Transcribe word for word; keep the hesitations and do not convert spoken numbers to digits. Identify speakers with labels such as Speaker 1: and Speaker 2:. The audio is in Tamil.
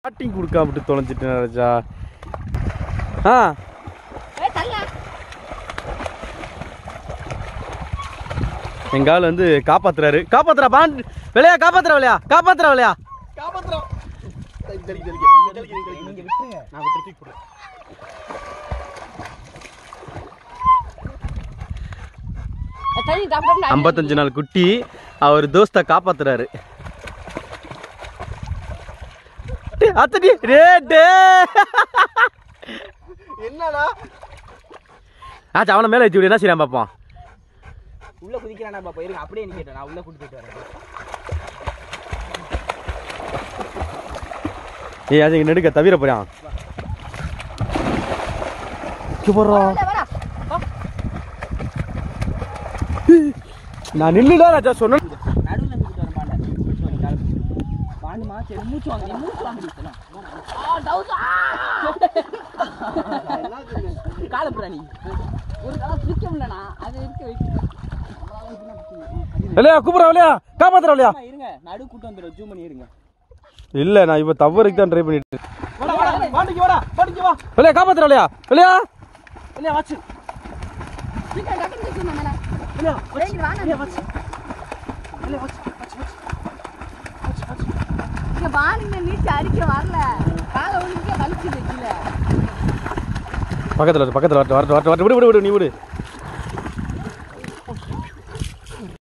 Speaker 1: ஸ்டார்டிங் கொடுக்காம விட்டு தொலைஞ்சிட்டேன் ராஜா. ஆ எங்க ஆள் வந்து காப்பாத்துறாரு. காப்பாத்துறா பாண்ட் விளையா காப்பாத்துற விளையா காப்பாத்துற விளையா காப்பாத்துறா. ஐம்பத்தஞ்சு நாள் குட்டி அவர் தோஸ்த காப்பாத்துறாரு. அத்தடி ரேட்டே என்னடா ஆச்சு அவனை மேலே வச்சு விடு. என்ன செய்யறான் பாப்போம்.
Speaker 2: உள்ள குதிக்கிறானா பாப்பா. இருங்க அப்படியே நிக்கட்டேன். நான் உள்ள குடிச்சிட்டு வரேன்.
Speaker 1: ஏய் அது இங்க நெடுக்க தவிர போறான். போறோம் நான் நில்லுடா ராஜா சொன்ன.
Speaker 2: நடுவுல குடிச்சிட்டு வரேன் பாண்ட. குடிச்சிட்டு வரேன் கால். பாண்டுமா சரி மூச்சு வாங்க. மூச்சு வாங்கிட்டேனா. ஆ டவுஸ். கால பிராணி. ஒரு கால பிடிக்க முடியலனா அது இருக்க வைக்க.
Speaker 1: இல்லையா கூப்பிடுறா இல்லையா காப்பாத்துறா இல்லையா.
Speaker 2: இருங்க நடு கூட்டு வந்துரும். ஜூம் பண்ணி இருங்க.
Speaker 1: இல்ல நான் இப்ப தவறுக்கு தான் ட்ரை பண்ணிட்டு.
Speaker 2: வாடா வாடா பாண்டிக்கு வாடா. பாண்டிக்கு வா.
Speaker 1: இல்லையா காப்பாத்துறா இல்லையா இல்லையா
Speaker 2: இல்லையா வாச்சு. சீக்கிரம் டக்கன் கேச்சு மேல. இல்லையா வாச்சு. இல்லையா வாச்சு. இல்லையா வாச்சு. வாச்சு வாச்சு. வாச்சு வாச்சு. இங்க பாண்டிங்க நீச்சு அடிக்க வரல. கால ஒழுங்கா வலிக்குது கீழ.
Speaker 1: பக்கத்துல பக்கத்துல வரட்டு வரட்டு வரட்டு விடு விடு விடு நீ விடு.